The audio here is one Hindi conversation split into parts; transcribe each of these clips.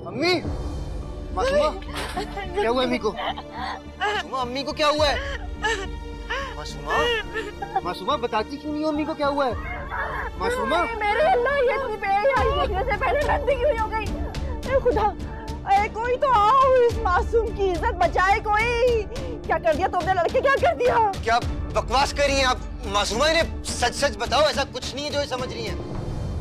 अम्मी, मासूमा, क्या हुआ अम्मी को? मासूमा, अम्मी को क्या हुआ है? मासूमा, मासूमा बताती क्यों नहीं हो अम्मी को क्या हुआ है? मासूमा, मेरे अल्लाह, ये इतनी बेहयाई देखने से पहले गंदगी क्यों हो गई? अरे खुदा, अरे कोई तो आओ, इस मासूम की इज्जत बचाए कोई। क्या कर दिया तुमने लड़के, क्या कर दिया? क्या बकवास कर रही हैं आप? मासूमा, इन्हें सच सच बताओ, ऐसा कुछ नहीं है जो ये समझ रही हैं।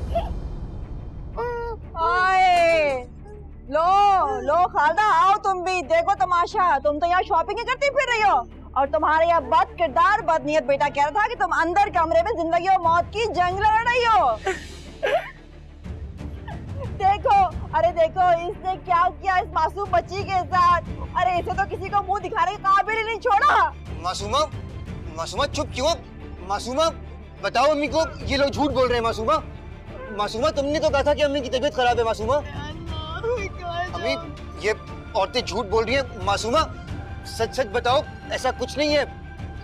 आए, लो खालदा, आओ तुम भी देखो तमाशा। तुम तो यहाँ शॉपिंग करती फिर रही हो और तुम्हारे यहाँ बद किरदार बदनीयत बेटा कह रहा था कि तुम अंदर कमरे में जिंदगी और मौत की जंग लड़ रही हो। देखो, अरे देखो इसने क्या किया इस मासूम बच्ची के साथ। अरे इसे तो किसी को मुंह दिखाने के काबिल ही नहीं छोड़ा। मासूमा, मासूमा चुप क्यों? मासूमा बताओ अम्मी को, ये लोग झूठ बोल रहे हैं। मासूमा, मासूमा तुमने तो कहा था कि अम्मी की तबीयत खराब है। मासूमा, अम्मी ये औरतें झूठ बोल रही हैं। मासूमा सच सच बताओ, ऐसा कुछ नहीं है।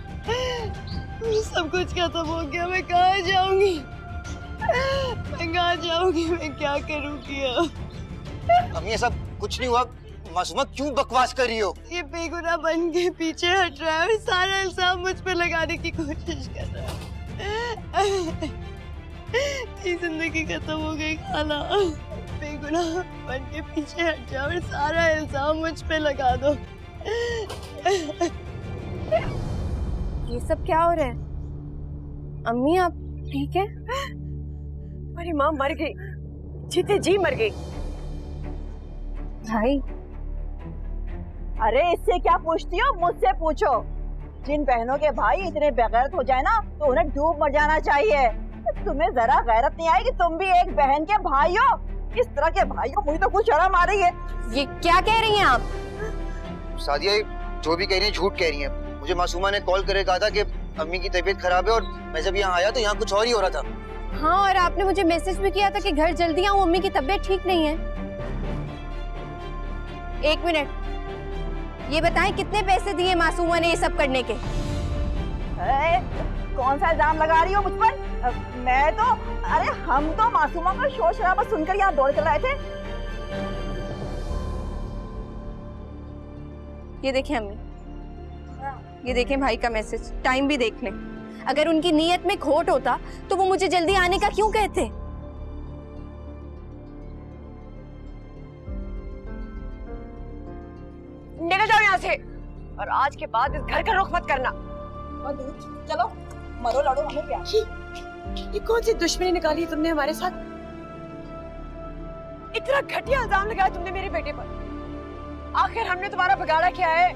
सब कुछ खत्म हो गया, मैं कहाँ जाऊंगी? मैं कहाँ जाऊंगी? मैं क्या करूंगी अब? अम्मी ऐसा कुछ नहीं हुआ। मासूमा क्यों बकवास कर रही हो? ये बेगुनाह बन के पीछे हट रहा है, सारा इल्जाम मुझ पे लगाने की कोशिश कर रहा है। जिंदगी खत्म हो गई खाला, बेगुनाह बन के पीछे हट जाओ और सारा इल्जाम मुझ पे लगा दो। ये सब क्या हो रहा है? अम्मी आप ठीक है? मेरी माँ मर गई, जीते जी मर गई। भाई, अरे इससे क्या पूछती हो? मुझसे पूछो। जिन बहनों के भाई इतने बेगैरत हो जाए ना तो उन्हें डूब मर जाना चाहिए। तुम्हें जरा गैरत नहीं आई कि तुम भी एक बहन के भाई हो? इस तरह के भाई हो, मुझे तो कुछ शर्म आ रही है। ये क्या कह रही हैं आप? सादिया जो भी कह रही है झूठ कह रही है। मुझे मासूमा ने कॉल करके कहा था कि अम्मी की तबीयत खराब है और मैं जब यहाँ आया तो यहाँ कुछ और ही हो रहा था। हाँ, और आपने मुझे मैसेज भी किया था कि घर जल्दी आऊं, अम्मी की तबीयत ठीक नहीं है। एक मिनट, ये बताएं कितने पैसे दिए मासूमा ने ये सब करने के? कौन सा इल्जाम लगा रही हो मुझ पर? मैं तो, अरे हम तो मासूमा का शोर शराबा सुनकर यहाँ दौड़ चल रहे थे। ये देखें अम्मी, ये देखें भाई का मैसेज, टाइम भी देख लें। अगर उनकी नीयत में खोट होता तो वो मुझे जल्दी आने का क्यों कहते? निकल जाओ यहाँ से और आज के बाद इस घर का रुख मत करना। चलो मरो लड़ो, हमें क्या? ये कौन सी दुश्मनी निकाली तुमने हमारे साथ? इतना घटिया इल्जाम लगाया तुमने मेरे बेटे पर। आखिर हमने तुम्हारा बिगाड़ा क्या है?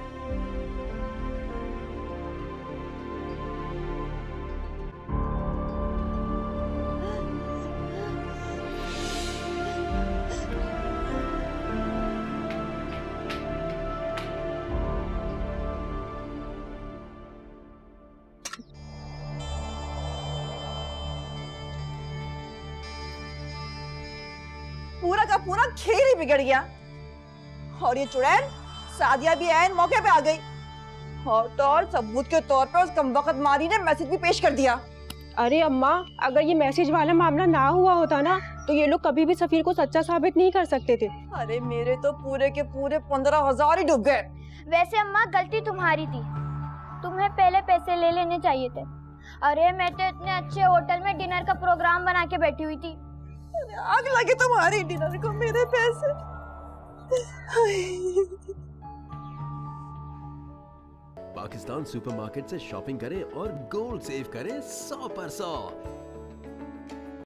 पूरा का पूरा खेल ही बिगड़ गया। और ये चुड़ैल सादिया भी ऐन मौके पे आ गई और तो और सबूत के तौर पे उस कमबख्त मारी ने मैसेज भी पेश कर दिया। अरे अम्मा, अगर ये मैसेज वाला मामला ना हुआ होता ना तो ये लोग कभी भी सफीर को सच्चा साबित नहीं कर सकते थे। अरे मेरे तो पूरे के पूरे 15,000 ही डूब गए। वैसे अम्मा गलती तुम्हारी थी, तुम्हें पहले पैसे ले लेने चाहिए थे। अरे मैं तो इतने अच्छे होटल में डिनर का प्रोग्राम बना के बैठी हुई थी। आग लगे तुम्हारी डिनर को मेरे पैसे। पाकिस्तान सुपरमार्केट से शॉपिंग करें और गोल्ड सेव करें 100%।